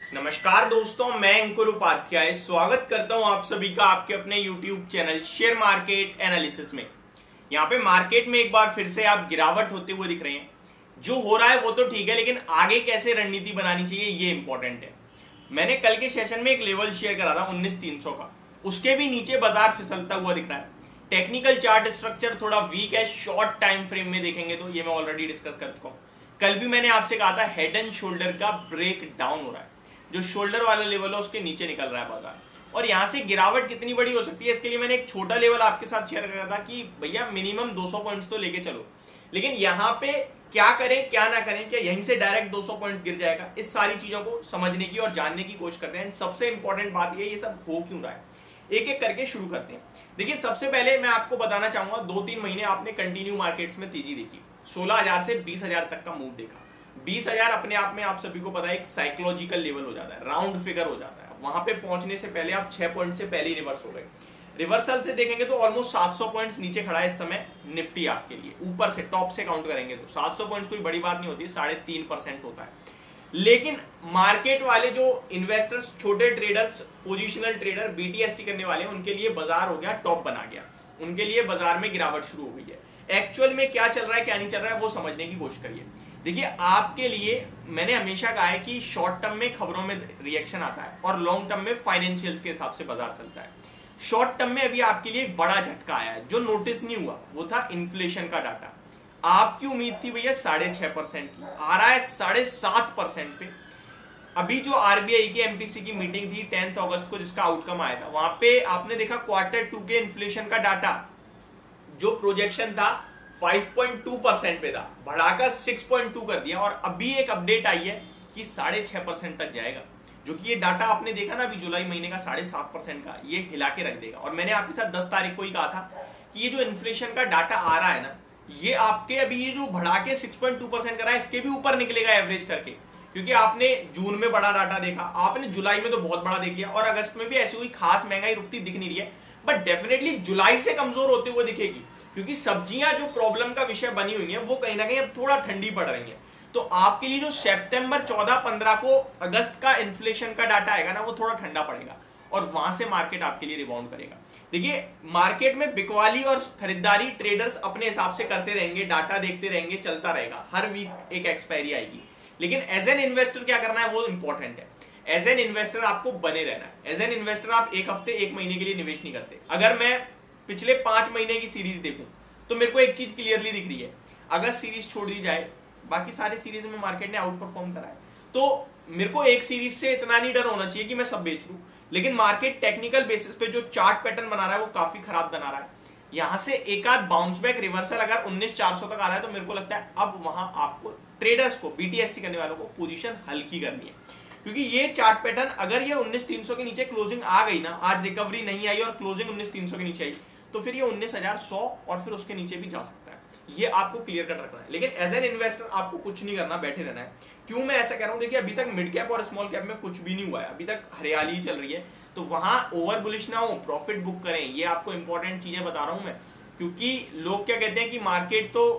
नमस्कार दोस्तों, मैं अंकुर उपाध्याय स्वागत करता हूं आप सभी का आपके अपने YouTube channel share market analysis में। यहां पे मार्केट में एक बार फिर से आप गिरावट होते हुए दिख रहे हैं। जो हो रहा है वो तो ठीक है, लेकिन आगे कैसे रणनीति बनानी चाहिए ये इंपॉर्टेंट है। मैंने कल के सेशन में एक लेवल शेयर करा था 19,300 का, उसके भी नीचे बाजार फिसलता हुआ दिख रहा है। टेक्निकल चार्ट स्ट्रक्चर थोड़ा वीक है, शॉर्ट टाइम फ्रेम में देखेंगे तो ये मैं ऑलरेडी डिस्कस कर चुका हूं। कल भी मैंने आपसे कहा था हेड एंड शोल्डर का ब्रेक डाउन हो रहा है, जो शोल्डर वाला लेवल है उसके नीचे निकल रहा है बाजार, और यहां से गिरावट कितनी बड़ी हो सकती है इसके लिए मैंने एक छोटा लेवल आपके साथ शेयर करा था कि भैया मिनिमम 200 पॉइंट्स तो लेके चलो। लेकिन यहां पे क्या करें क्या ना करें, क्या यहीं से डायरेक्ट 200 पॉइंट्स गिर जाएगा, इस सारी चीजों को समझने की और जानने की कोशिश करते हैं। सबसे इंपॉर्टेंट बात ये सब हो क्यों रहा है, एक एक करके शुरू करते हैं। देखिए, सबसे पहले मैं आपको बताना चाहूंगा 2-3 महीने आपने कंटिन्यू मार्केट्स में तेजी देखी, 16,000 से 20,000 तक का मूव देखा। 20,000 अपने आप में आप सभी को पता है एक साइकोलॉजिकल लेवल हो जाता है, राउंड फिगर हो जाता है। वहां पे पहुंचने से पहले आप 6 पॉइंट से पहले ही रिवर्स हो गए। रिवर्सल से देखेंगे तो ऑलमोस्ट 700 पॉइंट्स नीचे खड़ा है इस समय निफ्टी आपके लिए। ऊपर से टॉप से काउंट करेंगे तो 700 पॉइंट्स कोई बड़ी बात नहीं होती, 3.5% होता है। लेकिन मार्केट वाले जो इन्वेस्टर्स, छोटे ट्रेडर्स, पोजिशनल ट्रेडर, बीटीएसटी करने वाले हैं, उनके लिए बाजार हो गया टॉप बना गया, उनके लिए बाजार में गिरावट शुरू हो गई है। एक्चुअल में क्या चल रहा है क्या नहीं चल रहा है वो समझने की कोशिश करिए। देखिए, आपके लिए मैंने हमेशा कहा है कि शॉर्ट टर्म में खबरों में रिएक्शन आता है और लॉन्ग टर्म में फाइनेंशियल्स के हिसाब से बाजार चलता है। शॉर्ट टर्म में अभी आपके लिए एक बड़ा झटका आया है जो नोटिस नहीं हुआ, वो था इन्फ्लेशन का डाटा। आपकी उम्मीद थी भैया 6.5% की, आ रहा है 7.5% पे। अभी जो आरबीआई की एमपीसी की मीटिंग थी 10 अगस्त को, जिसका आउटकम आया था, वहां पे आपने देखा Q2 के इन्फ्लेशन का डाटा जो प्रोजेक्शन था 5.2% पे था, बढ़ाकर 6.2 कर दिया, और अभी एक अपडेट आई है कि 6.5% तक जाएगा। जो कि ये डाटा आपने देखा ना अभी जुलाई महीने का 7.5% का, ये हिला के रख देगा। और मैंने आपके साथ 10 तारीख को ही कहा था कि ये जो इन्फ्लेशन का डाटा आ रहा है ना, ये आपके अभी ये जो बढ़ा के 6.2% करा है, इसके भी ऊपर निकलेगा एवरेज करके। क्योंकि आपने जून में बड़ा डाटा देखा, आपने जुलाई में तो बहुत बड़ा देख लिया, और अगस्त में भी ऐसी कोई खास महंगाई रुकती दिख नहीं रही है, बट डेफिनेटली जुलाई से कमजोर होते हुए दिखेगी। क्योंकि सब्जियां जो प्रॉब्लम का विषय बनी हुई है वो कहीं ना कहीं अब थोड़ा ठंडी पड़ रही है। तो आपके लिए जो सितंबर 14-15 को अगस्त का इन्फ्लेशन का डाटा आएगा ना, वो थोड़ा ठंडा पड़ेगा और वहां से मार्केट आपके लिए रिबाउंड करेगा। देखिए, मार्केट में बिकवाली और खरीदारी ट्रेडर्स अपने हिसाब से करते रहेंगे, डाटा देखते रहेंगे, चलता रहेगा, हर वीक एक एक्सपायरी आएगी। लेकिन एज एन इन्वेस्टर क्या करना है वो इंपॉर्टेंट है। एज एन इन्वेस्टर आपको बने रहना है। एज एन इन्वेस्टर आप एक हफ्ते, एक महीने के लिए निवेश नहीं करते। अगर मैं पिछले 5 महीने की सीरीज देखूं तो मेरे को एक चीज क्लियरली दिख रही है, अगर सीरीज छोड़ दी जाए, बाकी सारे सीरीज में मार्केट ने आउट परफॉर्म करा है, तो मेरे को एक सीरीज से इतना नहीं डर होना चाहिए कि मैं सब बेच लूं। लेकिन मार्केट टेक्निकल बेसिस पे जो चार्ट पैटर्न बना रहा है वो काफी खराब बना रहा है। यहां से एक आध बाउंस बैक रिवर्सल अगर 19,400 तक आ रहा है तो मेरे को लगता है अब वहां आपको ट्रेडर्स को, बीटीएसटी करने वालों को पोजीशन हल्की करनी है। क्योंकि ये चार्ट पैटर्न अगर ये 19,300 के नीचे क्लोजिंग आ गई ना, आज रिकवरी नहीं आई और क्लोजिंग 19,300 के नीचे आई, तो फिर ये 19,100 और फिर उसके नीचे भी जा सकता है। ये आपको क्लियर कट रखना है। लेकिन एज एन इन्वेस्टर आपको कुछ नहीं करना, बैठे रहना है। क्यों मैं ऐसा कह रहा हूं, देखिए अभी तक मिड कैप और स्मॉल कैप में कुछ भी नहीं हुआ है, अभी तक हरियाली चल रही है, तो वहां ओवर बुलिश ना हो, प्रॉफिट बुक करें। ये आपको इंपॉर्टेंट चीजें बता रहा हूं मैं, क्योंकि लोग क्या कहते हैं कि मार्केट तो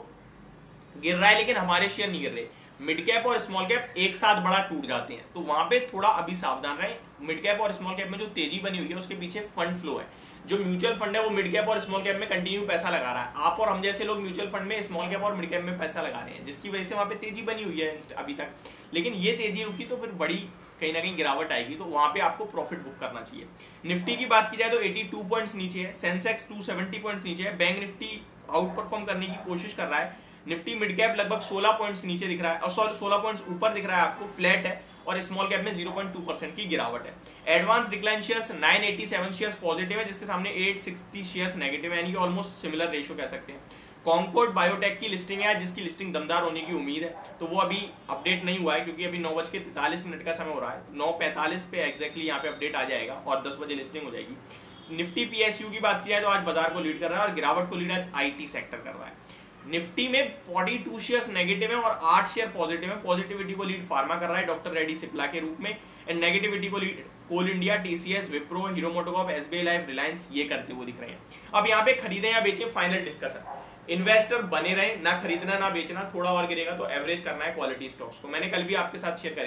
गिर रहा है लेकिन हमारे शेयर नहीं गिर रहे। मिड कैप और स्मॉल कैप एक साथ बड़ा टूट जाते हैं, तो वहां पे थोड़ा अभी सावधान रहें। मिड कैप और स्मॉल कैप में जो तेजी बनी हुई है उसके पीछे फंड फ्लो है। जो म्यूचुअल फंड है वो मिड कैप और स्मॉल कैप में कंटिन्यू पैसा लगा रहा है। आप और हम जैसे लोग म्यूचुअल फंड में स्मॉल कैप और मिड कैप में पैसा लगा रहे हैं, जिसकी वजह से वहां पे तेजी बनी हुई है अभी तक। लेकिन ये तेजी रुकी तो फिर बड़ी कहीं ना कहीं गिरावट आएगी, तो वहां पे आपको प्रॉफिट बुक करना चाहिए। निफ्टी की बात की जाए तो 82 पॉइंट्स नीचे है, सेंसेक्स 270 पॉइंट्स नीचे है, बैंक निफ्टी आउट परफॉर्म करने की कोशिश कर रहा है। निफ्टी मिड कैप लगभग 16 पॉइंट्स नीचे दिख रहा है, और 16 पॉइंट्स ऊपर दिख रहा है आपको, फ्लैट है, और स्मॉल कैप में 0.2% की गिरावट है। Advance decline shares 987 shares positive है, जिसके सामने 860 शेयर्स नेगेटिव है, यानी कि ऑलमोस्ट सिमिलर रेशियो कह सकते हैं। कॉन्कोर्ड बायोटेक की लिस्टिंग है, जिसकी लिस्टिंग दमदार होने की उम्मीद है, तो वो अभी अपडेट नहीं हुआ है क्योंकि अभी 9:43 का समय हो रहा है। 9:45 पे एक्जैक्टली यहाँ पे अपडेट आ जाएगा और 10 बजे लिस्टिंग हो जाएगी। निफ्टी पीएसयू की बात की जाए तो आज बाजार को लीड कर रहा है और गिरावट को लीड आईटी सेक्टर कर रहा है। निफ्टी में 42 शेयर्स नेगेटिव है और 8 शेयर पॉजिटिव है। पॉजिटिविटी को लीड फार्मा कर रहा है डॉक्टर रेड्डी सिप्ला के रूप में, एंड नेगेटिविटी को लीड कोल इंडिया, टीसीएस, विप्रो, हीरो मोटोकॉर्प, एसबीआई लाइफ, रिलायंस, ये करते हुए दिख रहे हैं। अब यहाँ पे खरीदें या बेचें, फाइनल डिस्कशन। इन्वेस्टर बने रहे, ना खरीदना ना बेचना, थोड़ा और गिरेगा तो एवरेज करना है क्वालिटी स्टॉक्स को। मैंने कल भी आपके साथ शेयर करे थे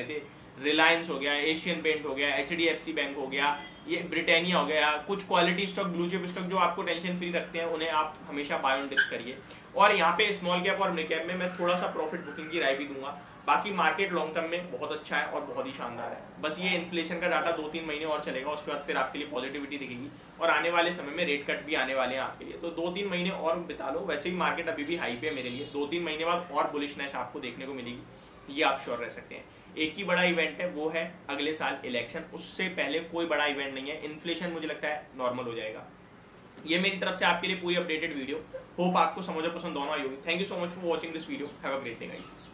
रिलायंस हो गया, एशियन पेंट हो गया, HDFC बैंक हो गया, ये ब्रिटानिया हो गया, कुछ quality stock, blue chip stock जो आपको टेंशन फ्री रखते हैं उन्हें आप हमेशा बाय ऑन डिप्स करिए। और यहाँ पे स्मॉल कैप और मिड कैप में मैं थोड़ा सा प्रॉफिट बुकिंग की राय भी दूंगा। बाकी मार्केट लॉन्ग टर्म में बहुत अच्छा है और बहुत ही शानदार है। बस ये इन्फ्लेशन का डाटा 2-3 महीने और चलेगा, उसके बाद फिर आपके लिए पॉजिटिविटी दिखेगी और आने वाले समय में रेट कट भी आने वाले हैं आपके लिए, तो 2-3 महीने और बिता लो। वैसे भी मार्केट अभी भी हाई पे है मेरे लिए, 2-3 महीने बाद और बुलिशनेस आपको देखने को मिलेगी, ये आप श्योर रह सकते हैं। एक ही बड़ा इवेंट है, वो है अगले साल इलेक्शन, उससे पहले कोई बड़ा इवेंट नहीं है। इन्फ्लेशन मुझे लगता है नॉर्मल हो जाएगा। ये मेरी तरफ से आपके लिए पूरी अपडेटेड वीडियो, होप आपको समझ और पसंद दोनों आई होगी। Thank you so much for watching this video, have a great day guys.